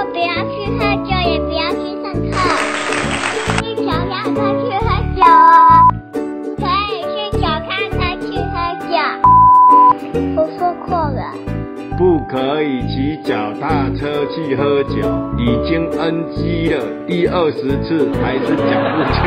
不要去喝酒，也不要去上课。去小鸭车去喝酒哦，可以去小咖车去喝酒。我说错了。 不可以骑脚踏车去喝酒，已经 NG 了，第20次还是讲不